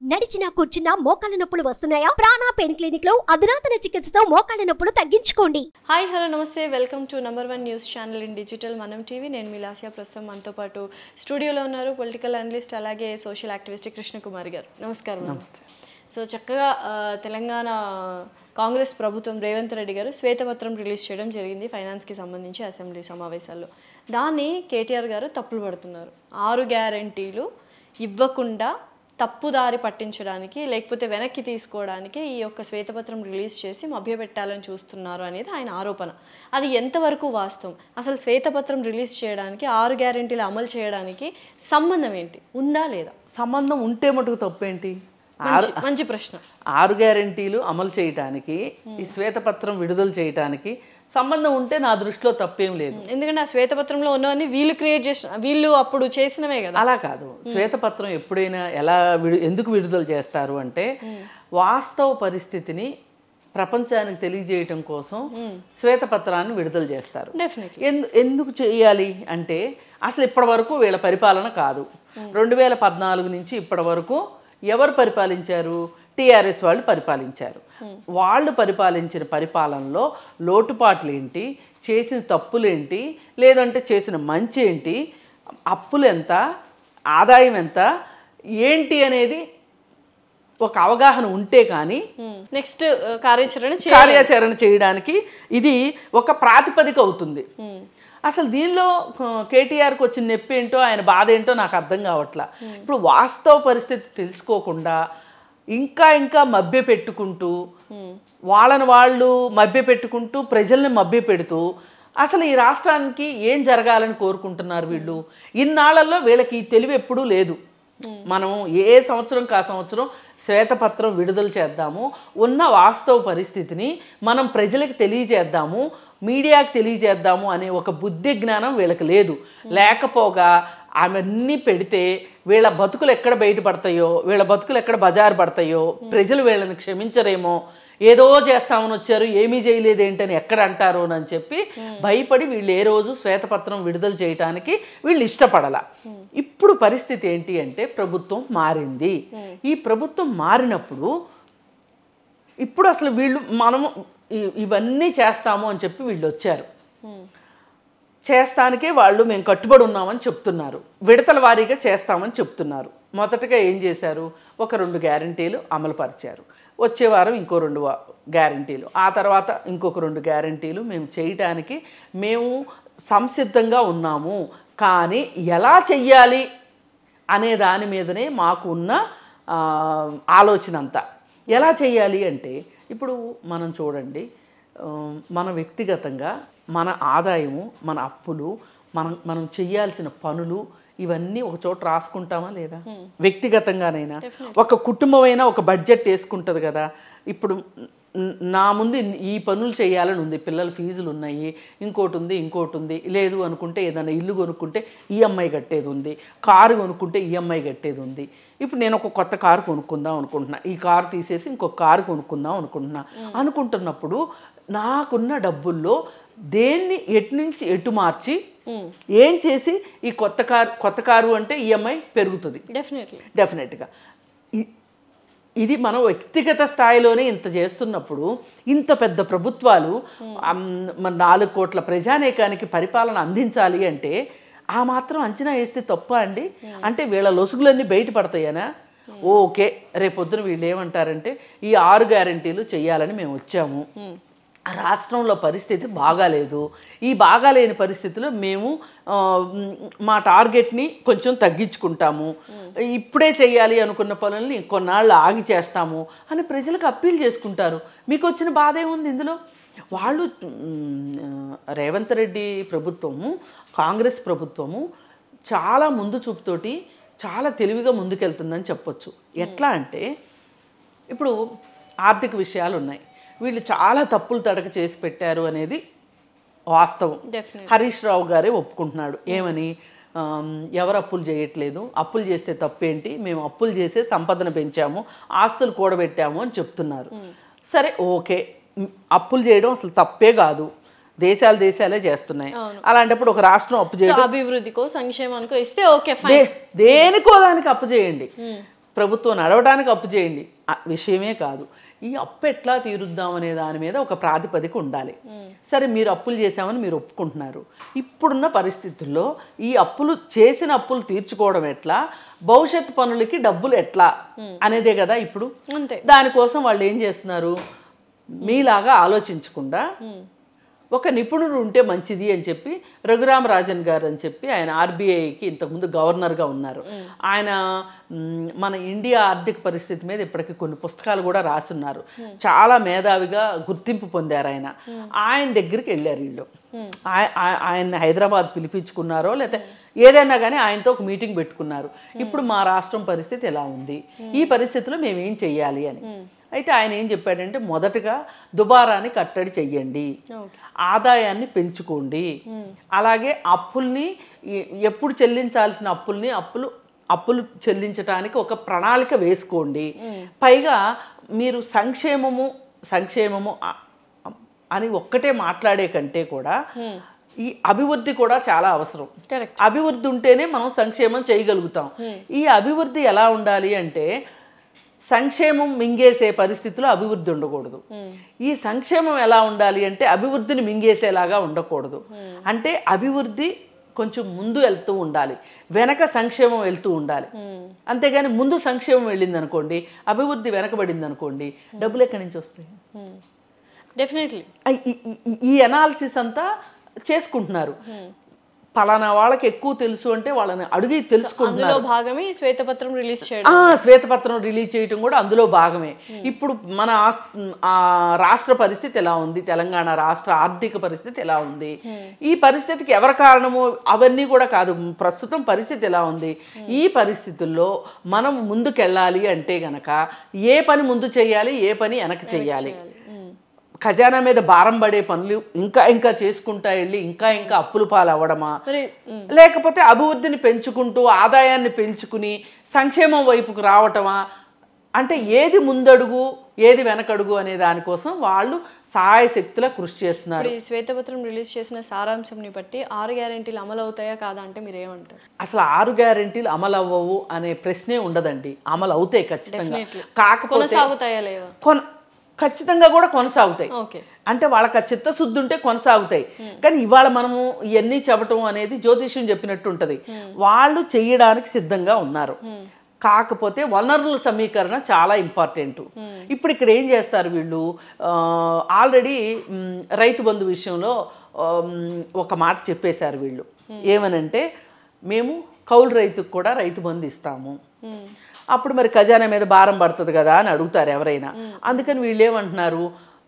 నడిచినా కూర్చున్నా మోకాళ్ళ నొప్పులు వస్తున్నాయా? ప్రాణ పెయిన్ క్లినిక్ లో అధునాతన చికిత్సతో మోకాళ్ళ నొప్పులు తగ్గించుకోండి. హాయ్ హలో నమస్తే, welcome to #1 news channel in digital Manam TV. నేను మిలాసియా. ప్రస్తుతం మనతో పాటు స్టూడియోలో ఉన్నారు పొలిటికల్ అనలిస్ట్ అలాగే సోషల్ యాక్టివిస్ట్ కృష్ణకుమారి గారు. నమస్కారం. నమస్తే. సో చక్కగా తెలంగాణ కాంగ్రెస్ ప్రభుత్వం రేవంత్ రెడ్డి గారు శ్వేతపత్రం రిలీజ్ చేయడం జరిగింది ఫైనాన్స్కి సంబంధించి అసెంబ్లీ సమావేశాల్లో. దాన్ని కేటీఆర్ గారు తప్పులు పడుతున్నారు. 6 గ్యారంటీలు ఇవ్వకుండా తప్పుదారి పట్టించడానికి లేకపోతే వెనక్కి తీసుకోవడానికి ఈ యొక్క శ్వేతపత్రం రిలీజ్ చేసి మభ్యపెట్టాలని చూస్తున్నారు అనేది ఆయన ఆరోపణ. అది ఎంతవరకు వాస్తవం? అసలు శ్వేతపత్రం రిలీజ్ చేయడానికి 6 గ్యారెంటీలు అమలు చేయడానికి సంబంధం ఏంటి? ఉందా లేదా? సంబంధం ఉంటే మటుకు తప్పేంటి? మంచి ప్రశ్న. 6 గ్యారెంటీలు అమలు చేయడానికి ఈ శ్వేతపత్రం విడుదల చేయడానికి సంబంధం ఉంటే నా దృష్టిలో తప్పేం లేదు. ఎందుకంటే ఆ శ్వేతపత్రంలో ఉన్నవన్నీ వీళ్ళు క్రియేట్ చేసిన, వీళ్ళు అప్పుడు చేసినవే కదా. అలా కాదు. శ్వేతపత్రం ఎప్పుడైనా ఎందుకు విడుదల చేస్తారు అంటే వాస్తవ పరిస్థితిని ప్రపంచానికి తెలియజేయటం కోసం శ్వేతపత్రాన్ని విడుదల చేస్తారు. ఎందుకు చేయాలి అంటే అసలు ఇప్పటి వరకు వీళ్ళ పరిపాలన కాదు. 2014 నుంచి ఇప్పటి వరకు ఎవరు పరిపాలించారు? టీఆర్ఎస్ వాళ్ళు పరిపాలించారు. వాళ్ళు పరిపాలించిన పరిపాలనలో లోటుపాట్లు ఏంటి, చేసిన తప్పులేంటి, లేదంటే చేసిన మంచి ఏంటి, అప్పులు ఎంత, ఆదాయం ఎంత ఏంటి అనేది ఒక అవగాహన ఉంటే కానీ నెక్స్ట్ కార్యాచరణ చేయడానికి ఇది ఒక ప్రాతిపదిక అవుతుంది. అసలు దీనిలో కేటీఆర్కి వచ్చిన నొప్పి ఏంటో, ఆయన బాధ ఏంటో నాకు అర్థం కావట్లా. ఇప్పుడు వాస్తవ పరిస్థితి తెలుసుకోకుండా ఇంకా మభ్య పెట్టుకుంటూ వాళ్ళని వాళ్ళు మభ్య పెట్టుకుంటూ ప్రజల్ని మభ్య పెడుతూ అసలు ఈ రాష్ట్రానికి ఏం జరగాలని కోరుకుంటున్నారు వీళ్ళు? ఇన్నాళ్లలో వీళ్ళకి తెలివి ఎప్పుడూ లేదు. మనం ఏ సంవత్సరం కా సంవత్సరం శ్వేతపత్రం విడుదల చేద్దాము, ఉన్న వాస్తవ పరిస్థితిని మనం ప్రజలకు తెలియజేద్దాము, మీడియాకి తెలియజేద్దాము అనే ఒక బుద్ధి జ్ఞానం వీళ్ళకి లేదు. లేకపోగా అవన్నీ పెడితే వీళ్ళ బతుకులు ఎక్కడ బయటపడతాయో, వీళ్ళ బతుకులు ఎక్కడ బజారు పడతాయో, ప్రజలు వీళ్ళని క్షమించరేమో, ఏదో చేస్తామని వచ్చారు ఏమీ చేయలేదేంటని ఎక్కడ అంటారోనని చెప్పి భయపడి వీళ్ళు ఏ రోజు శ్వేతపత్రం విడుదల చేయడానికి వీళ్ళు ఇష్టపడాల. ఇప్పుడు పరిస్థితి ఏంటి అంటే ప్రభుత్వం మారింది. ఈ ప్రభుత్వం మారినప్పుడు ఇప్పుడు అసలు వీళ్ళు మనము ఇవన్నీ చేస్తాము అని చెప్పి వీళ్ళు వచ్చారు. చేస్తానికే వాళ్ళు మేము కట్టుబడి ఉన్నామని చెప్తున్నారు. విడతల వారీగా చేస్తామని చెప్తున్నారు. మొదటగా ఏం చేశారు? ఒక 2 గ్యారెంటీలు అమలు పరిచారు. వచ్చే వారం ఇంకో 2 గ్యారెంటీలు, ఆ తర్వాత ఇంకొక 2 గ్యారెంటీలు మేము చేయటానికి మేము సంసిద్ధంగా ఉన్నాము. కానీ ఎలా చెయ్యాలి అనే దాని మీదనే మాకు ఉన్న ఆలోచన అంతా. ఎలా చెయ్యాలి అంటే ఇప్పుడు మనం చూడండి, మన వ్యక్తిగతంగా మన ఆదాయము, మన అప్పులు, మనం చెయ్యాల్సిన పనులు ఇవన్నీ ఒక చోట రాసుకుంటామా లేదా? వ్యక్తిగతంగానైనా ఒక కుటుంబమైనా ఒక బడ్జెట్ వేసుకుంటుంది కదా. ఇప్పుడు నా ముందు ఈ పనులు చేయాలని ఉంది, పిల్లల ఫీజులు ఉన్నాయి, ఇంకోటి ఉంది, లేదు అనుకుంటే ఏదైనా ఇల్లు కొనుక్కుంటే ఈఎంఐ కట్టేది ఉంది, కారు కొనుక్కుంటే ఈఎంఐ కట్టేది ఉంది. ఇప్పుడు నేను ఒక కొత్త కారు కొనుక్కుందాం అనుకుంటున్నా, ఈ కారు తీసేసి ఇంకొక కారు కొనుక్కుందాం అనుకుంటున్నప్పుడు నాకున్న డబ్బుల్లో దేన్ని ఎటు నుంచి ఎటు మార్చి ఏం చేసి ఈ కొత్త కారు అంటే ఈఎంఐ పెరుగుతుంది డెఫినెట్గా. ఇది మనం వ్యక్తిగత స్థాయిలోనే ఇంత చేస్తున్నప్పుడు ఇంత పెద్ద ప్రభుత్వాలు 4 కోట్ల ప్రజానేకానికి పరిపాలన అందించాలి అంటే ఆ మాత్రం అంచనా వేస్తే తప్ప అండి? అంటే వీళ్ళ లొసుగులన్నీ బయటపడతాయనా? ఓకే, రేపొద్దున వీళ్ళు ఏమంటారంటే ఈ 6 గ్యారెంటీలు చెయ్యాలని మేము వచ్చాము, రాష్ట్రంలో పరిస్థితి బాగాలేదు, ఈ బాగాలేని పరిస్థితిలో మేము మా టార్గెట్ని కొంచెం తగ్గించుకుంటాము, ఇప్పుడే చేయాలి అనుకున్న పనుల్ని కొన్నాళ్ళు ఆగి చేస్తాము అని ప్రజలకు అప్పీల్ చేసుకుంటారు. మీకు వచ్చిన బాధ ఏముంది ఇందులో? వాళ్ళు రేవంత్ రెడ్డి ప్రభుత్వము, కాంగ్రెస్ ప్రభుత్వము చాలా ముందు చూపుతోటి చాలా తెలివిగా ముందుకెళ్తుందని చెప్పొచ్చు. ఎట్లా అంటే ఇప్పుడు ఆర్థిక విషయాలు ఉన్నాయి, వీళ్ళు చాలా తప్పులు తడక చేసి పెట్టారు అనేది వాస్తవం. హరీష్ రావు గారే ఒప్పుకుంటున్నాడు. ఏమని? ఎవరు అప్పులు చేయట్లేదు, అప్పులు చేస్తే తప్పేంటి, మేము అప్పులు చేసే సంపదను పెంచాము, ఆస్తులు కూడబెట్టాము అని చెప్తున్నారు. సరే, ఓకే, అప్పులు చేయడం అసలు తప్పే కాదు, దేశాలే చేస్తున్నాయి. అలాంటప్పుడు ఒక రాష్ట్రం అప్పు చేయడం, అభివృద్ధికో సంక్షేమానికో ఇస్తే ఓకే, దేనికో దానికి అప్పు చేయండి. ప్రభుత్వం నడవడానికి అప్పు చేయండి విషయమే కాదు. ఈ అప్పు ఎట్లా తీరుద్దాం అనే దాని మీద ఒక ప్రాతిపదిక ఉండాలి. సరే, మీరు అప్పులు చేశామని మీరు ఒప్పుకుంటున్నారు. ఇప్పుడున్న పరిస్థితుల్లో ఈ చేసిన అప్పులు తీర్చుకోవడం ఎట్లా, భవిష్యత్తు పనులకి డబ్బులు ఎట్లా అనేదే కదా ఇప్పుడు. దానికోసం వాళ్ళు ఏం చేస్తున్నారు, మీలాగా ఆలోచించకుండా ఒక నిపుణుడు ఉంటే మంచిది అని చెప్పి రఘురామరాజన్ గారు అని చెప్పి ఆయన ఆర్బీఐకి ఇంతకుముందు గవర్నర్గా ఉన్నారు. ఆయన మన ఇండియా ఆర్థిక పరిస్థితి మీద ఇప్పటికి కొన్ని పుస్తకాలు కూడా రాసున్నారు. చాలా మేధావిగా గుర్తింపు పొందారు ఆయన. ఆయన దగ్గరికి వెళ్ళారు వీళ్ళు. ఆయన హైదరాబాద్ పిలిపించుకున్నారో లేకపోతే ఏదైనా కానీ ఆయనతో ఒక మీటింగ్ పెట్టుకున్నారు. ఇప్పుడు మా రాష్ట్రం పరిస్థితి ఎలా ఉంది, ఈ పరిస్థితిలో మేము ఏం చెయ్యాలి అని. అయితే ఆయన ఏం చెప్పాడంటే, మొదటగా దుబారాన్ని కట్టడి చెయ్యండి, ఆదాయాన్ని పెంచుకోండి, అలాగే అప్పుల్ని ఎప్పుడు చెల్లించాల్సిన అప్పులు చెల్లించడానికి ఒక ప్రణాళిక వేసుకోండి. పైగా మీరు సంక్షేమము అని ఒక్కటే మాట్లాడే కంటే కూడా ఈ అభివృద్ధి కూడా చాలా అవసరం. అభివృద్ధి ఉంటేనే మనం సంక్షేమం చేయగలుగుతాం. ఈ అభివృద్ధి ఎలా ఉండాలి అంటే, సంక్షేమం మింగేసే పరిస్థితిలో అభివృద్ధి ఉండకూడదు. ఈ సంక్షేమం ఎలా ఉండాలి అంటే, అభివృద్ధిని మింగేసేలాగా ఉండకూడదు. అంటే అభివృద్ధి కొంచెం ముందు వెళ్తూ ఉండాలి, వెనక సంక్షేమం వెళ్తూ ఉండాలి. అంతేగాని ముందు సంక్షేమం వెళ్ళింది అనుకోండి, అభివృద్ధి వెనకబడింది అనుకోండి, డబ్బులు ఎక్కడి నుంచి వస్తాయి? డెఫినెట్లీ ఈ అనాలిసిస్ అంతా చేసుకుంటున్నారు. పలానా వాళ్ళకి ఎక్కువ తెలుసు అంటే వాళ్ళని అడిగి తెలుసుకుంటున్నారు. భాగమే శ్వేతపత్రం రిలీజ్ చేయడం. శ్వేతపత్రం రిలీజ్ చేయడం కూడా అందులో భాగమే. ఇప్పుడు మన రాష్ట్ర పరిస్థితి ఎలా ఉంది, తెలంగాణ రాష్ట్ర ఆర్థిక పరిస్థితి ఎలా ఉంది, ఈ పరిస్థితికి ఎవరి కారణము అవన్నీ కూడా కాదు, ప్రస్తుతం పరిస్థితి ఎలా ఉంది. ఈ పరిస్థితుల్లో మనం ముందుకెళ్ళాలి అంటే గనక ఏ పని ముందు చేయాలి, ఏ పని వెనక చేయాలి. ఖజానా మీద భారం పడే పనులు ఇంకా చేసుకుంటా వెళ్ళి ఇంకా అప్పులు పాలు అవ్వడమా, లేకపోతే అభివృద్ధిని పెంచుకుంటూ ఆదాయాన్ని పెంచుకుని సంక్షేమం వైపుకు రావటమా, అంటే ఏది ముందడుగు ఏది వెనకడుగు అనే దానికోసం వాళ్ళు సహాయశక్తులా కృషి చేస్తున్నారు. ఈ శ్వేతపత్రం రిలీజ్ చేసిన సారాంశంని బట్టి 6 గ్యారెంటీలు అమలు అవుతాయా కాదా అంటే మీరు ఏమంటారు? అసలు 6 గ్యారెంటీలు అమలు అవ్వవు అనే ప్రశ్నే ఉండదండి. అమలు అవుతాయి ఖచ్చితంగా. కాకపోతే కొనసాగుతాయా లేవా? ఖచ్చితంగా కూడా కొనసాగుతాయి. అంటే వాళ్ళకి ఆ చిత్తశుద్ధి ఉంటే కొనసాగుతాయి. కానీ ఇవాళ మనము ఇవన్నీ చెప్పటం అనేది జ్యోతిష్యం చెప్పినట్టు ఉంటుంది. వాళ్ళు చెయ్యడానికి సిద్ధంగా ఉన్నారు. కాకపోతే వనరుల సమీకరణ చాలా ఇంపార్టెంట్. ఇప్పుడు ఇక్కడ ఏం చేస్తారు వీళ్ళు, ఆల్రెడీ రైతు బంధు విషయంలో ఒక మాట చెప్పేశారు వీళ్ళు. ఏమనంటే, మేము కౌలు రైతుకు కూడా రైతు బంధు ఇస్తాము. అప్పుడు మరి ఖజానా మీద భారం పడుతుంది కదా అని అడుగుతారు ఎవరైనా. అందుకని వీళ్ళు ఏమంటున్నారు,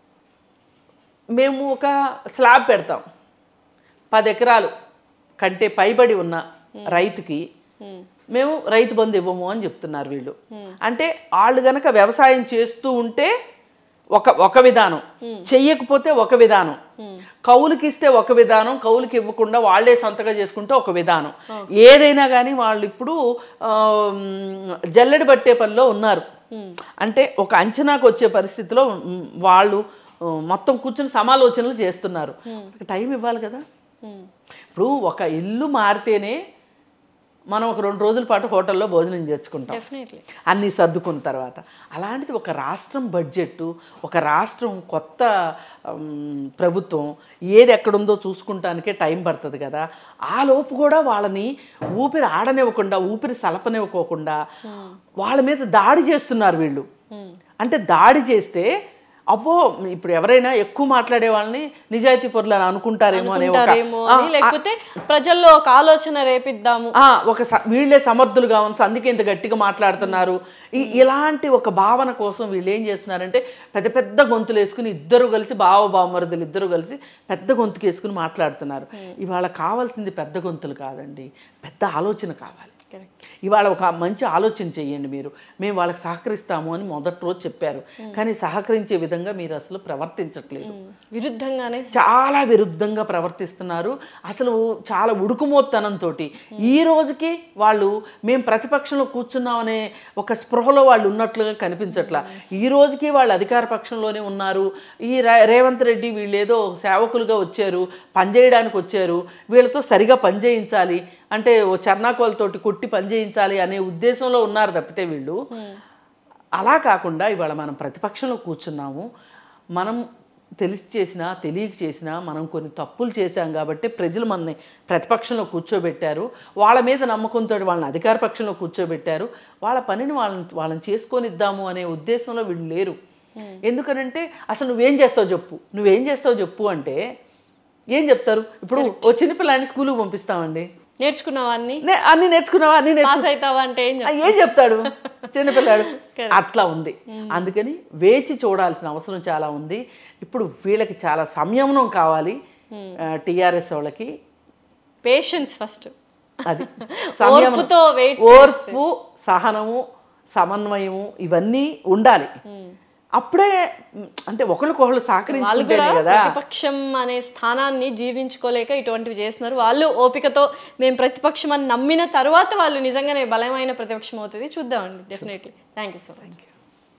మేము ఒక స్లాబ్ పెడతాం, 10 ఎకరాలు కంటే పైబడి ఉన్న రైతుకి మేము రైతు బంధు ఇవ్వము అని చెప్తున్నారు వీళ్ళు. అంటే వాళ్ళు గనక వ్యవసాయం చేస్తూ ఉంటే ఒక విధానం, చెయ్యకపోతే ఒక విధానం, కౌలుకి ఇస్తే ఒక విధానం, కౌలుకి ఇవ్వకుండా వాళ్లే సొంతగా చేసుకుంటే ఒక విధానం. ఏదైనా కానీ వాళ్ళు ఇప్పుడు జల్లెడ పట్టే పనిలో ఉన్నారు. అంటే ఒక అంచనాకు వచ్చే పరిస్థితిలో వాళ్ళు మొత్తం కూర్చుని సమాలోచనలు చేస్తున్నారు. టైం ఇవ్వాలి కదా. ఇప్పుడు ఒక ఇల్లు మారితేనే మనం ఒక 2 రోజుల పాటు హోటల్లో భోజనం తెచ్చుకుంటాం అన్నీ సర్దుకున్న తర్వాత. అలాంటిది ఒక రాష్ట్రం బడ్జెట్, ఒక రాష్ట్రం కొత్త ప్రభుత్వం ఏది ఎక్కడుందో చూసుకుంటానికే టైం పడుతుంది కదా. ఆ లోపు కూడా వాళ్ళని ఊపిరి ఆడనివ్వకుండా, ఊపిరి సలపనివ్వకోకుండా వాళ్ళ మీద దాడి చేస్తున్నారు వీళ్ళు. అంటే దాడి చేస్తే అబ్బో, ఇప్పుడు ఎవరైనా ఎక్కువ మాట్లాడే వాళ్ళని నిజాయితీ పరులు అని అనుకుంటారేమో అనే లేకపోతే ప్రజల్లో ఒక ఆలోచన రేపిద్దాము, వీళ్ళే సమర్థులుగా ఉంది అందుకే ఇంత గట్టిగా మాట్లాడుతున్నారు, ఇలాంటి ఒక భావన కోసం వీళ్ళు ఏం చేస్తున్నారంటే పెద్ద పెద్ద గొంతులు వేసుకుని ఇద్దరు కలిసి, బావబామరుదులు ఇద్దరు కలిసి పెద్ద గొంతుకు వేసుకుని మాట్లాడుతున్నారు. ఇవాళ కావాల్సింది పెద్ద గొంతులు కాదండి, పెద్ద ఆలోచన కావాలి. ఇవాళ ఒక మంచి ఆలోచన చెయ్యండి మీరు, మేము వాళ్ళకి సహకరిస్తాము అని మొదటి రోజు చెప్పారు. కానీ సహకరించే విధంగా మీరు అసలు ప్రవర్తించట్లేదు, విరుద్ధంగానే చాలా విరుద్ధంగా ప్రవర్తిస్తున్నారు. అసలు చాలా ఉడుకుమోత్తనంతో ఈ రోజుకి వాళ్ళు మేము ప్రతిపక్షంలో కూర్చున్నామనే ఒక స్పృహలో వాళ్ళు ఉన్నట్లుగా కనిపించట్లా. ఈ రోజుకి వాళ్ళు అధికార పక్షంలోనే ఉన్నారు. ఈ రేవంత్ రెడ్డి వీళ్ళు ఏదో సేవకులుగా వచ్చారు, పనిచేయడానికి వచ్చారు, వీళ్ళతో సరిగా పనిచేయించాలి, అంటే ఓ చర్నాకోలతోటి కొట్టి పని చేయించాలి అనే ఉద్దేశంలో ఉన్నారు తప్పితే వీళ్ళు అలా కాకుండా ఇవాళ మనం ప్రతిపక్షంలో కూర్చున్నాము. మనం తెలిసి చేసినా తెలియక చేసినా మనం కొన్ని తప్పులు చేశాం కాబట్టి ప్రజలు మనని ప్రతిపక్షంలో కూర్చోబెట్టారు. వాళ్ళ మీద నమ్మకంతో వాళ్ళని అధికార పక్షంలో కూర్చోబెట్టారు. వాళ్ళ పనిని వాళ్ళని చేసుకొని ఇద్దాము అనే ఉద్దేశంలో వీళ్ళు లేరు. ఎందుకనంటే అసలు నువ్వేం చేస్తావు చెప్పు అంటే ఏం చెప్తారు? ఇప్పుడు ఓ చిన్నపిల్లాన్ని స్కూల్కి పంపిస్తామండి, నేర్చుకున్నావా అన్ని నేర్చుకున్నావా అంటే ఏం చెప్తాడు చిన్నపిల్లాడు? అట్లా ఉంది. అందుకని వేచి చూడాల్సిన అవసరం చాలా ఉంది. ఇప్పుడు వీళ్ళకి చాలా సంయమనం కావాలి. టీఆర్ఎస్ వాళ్ళకి పేషెన్స్ ఫస్ట్, అది ఓర్పు, సహనము, సమన్వయము ఇవన్నీ ఉండాలి. అప్పుడే అంటే ఒకరికొకళ్ళు సహకరించుకుంటేనే కదా. ప్రతిపక్షం అనే స్థానాన్ని జీర్ణించుకోలేక ఇటువంటివి చేస్తున్నారు. వాళ్ళు ఓపికతో మేము ప్రతిపక్షం అని నమ్మిన తర్వాత వాళ్ళు నిజంగానే బలమైన ప్రతిపక్షం అవుతుంది. చూద్దామండి. Definitely. Thank you so much.